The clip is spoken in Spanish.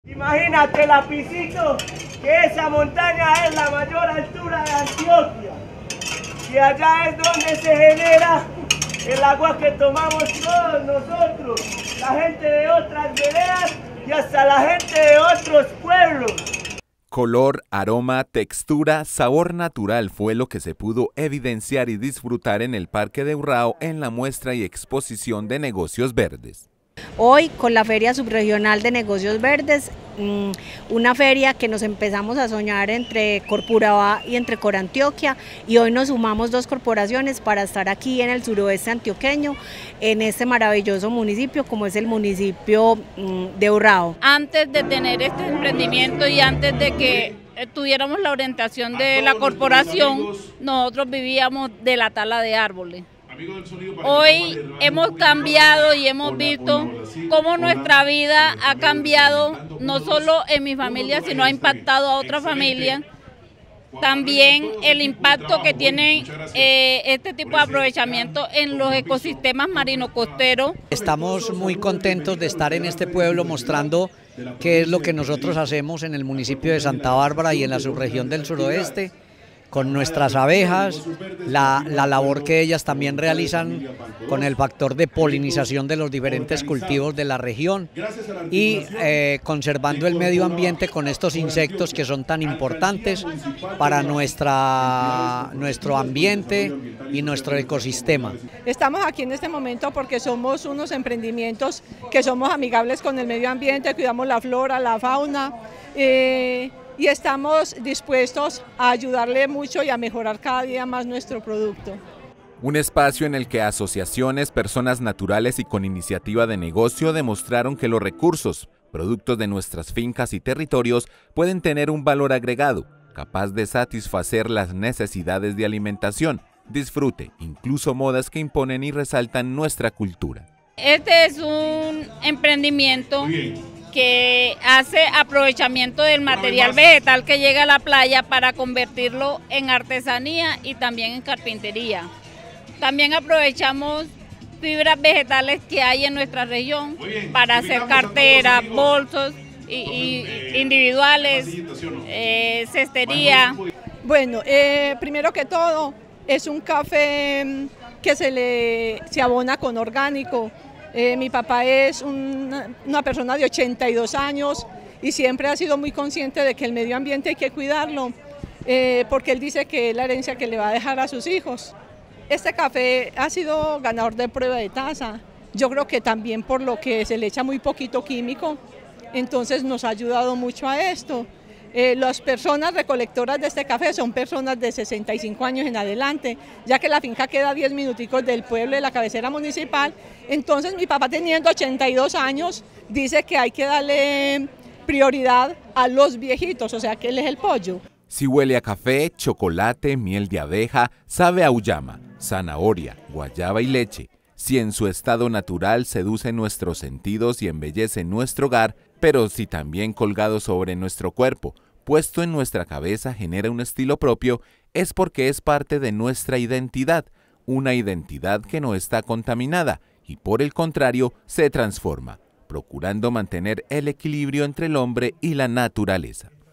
Imagínate, Lapicito, que esa montaña es la mayor altura de Antioquia. Y allá es donde se genera el agua que tomamos todos nosotros, la gente de otras veredas y hasta la gente de otros pueblos. Color, aroma, textura, sabor natural fue lo que se pudo evidenciar y disfrutar en el Parque de Urrao en la muestra y exposición de negocios verdes. Hoy con la Feria Subregional de Negocios Verdes, una feria que nos empezamos a soñar entre Corpurabá y entre Corantioquia, y hoy nos sumamos dos corporaciones para estar aquí en el suroeste antioqueño, en este maravilloso municipio como es el municipio de Urrao. Antes de tener este emprendimiento y antes de que tuviéramos la orientación de la corporación, nosotros vivíamos de la tala de árboles. Hoy hemos cambiado y hemos visto cómo nuestra vida ha cambiado, no solo en mi familia, sino ha impactado a otras familias. También el impacto que tiene este tipo de aprovechamiento en los ecosistemas marino-costeros. Estamos muy contentos de estar en este pueblo mostrando qué es lo que nosotros hacemos en el municipio de Santa Bárbara y en la subregión del suroeste, con nuestras abejas, la labor que ellas también realizan con el factor de polinización de los diferentes cultivos de la región y conservando el medio ambiente con estos insectos que son tan importantes para nuestro ambiente y nuestro ecosistema. Estamos aquí en este momento porque somos unos emprendimientos que somos amigables con el medio ambiente, cuidamos la flora, la fauna, y estamos dispuestos a ayudarle mucho y a mejorar cada día más nuestro producto. Un espacio en el que asociaciones, personas naturales y con iniciativa de negocio demostraron que los recursos, productos de nuestras fincas y territorios, pueden tener un valor agregado, capaz de satisfacer las necesidades de alimentación, disfrute, incluso modas que imponen y resaltan nuestra cultura. Este es un emprendimiento que hace aprovechamiento del material vegetal que llega a la playa para convertirlo en artesanía y también en carpintería. También aprovechamos fibras vegetales que hay en nuestra región para hacer carteras, bolsos individuales, cestería. Bueno, primero que todo es un café que se abona con orgánico. Mi papá es una persona de 82 años y siempre ha sido muy consciente de que el medio ambiente hay que cuidarlo, porque él dice que es la herencia que le va a dejar a sus hijos. Este café ha sido ganador de prueba de taza, yo creo que también por lo que se le echa muy poquito químico, entonces nos ha ayudado mucho a esto. Las personas recolectoras de este café son personas de 65 años en adelante, ya que la finca queda a 10 minuticos del pueblo, de la cabecera municipal. Entonces mi papá, teniendo 82 años, dice que hay que darle prioridad a los viejitos, o sea que él es el pollo. Si huele a café, chocolate, miel de abeja, sabe a auyama, zanahoria, guayaba y leche. Si en su estado natural seduce nuestros sentidos y embellece nuestro hogar, pero si también colgado sobre nuestro cuerpo, puesto en nuestra cabeza genera un estilo propio, es porque es parte de nuestra identidad, una identidad que no está contaminada y por el contrario se transforma, procurando mantener el equilibrio entre el hombre y la naturaleza.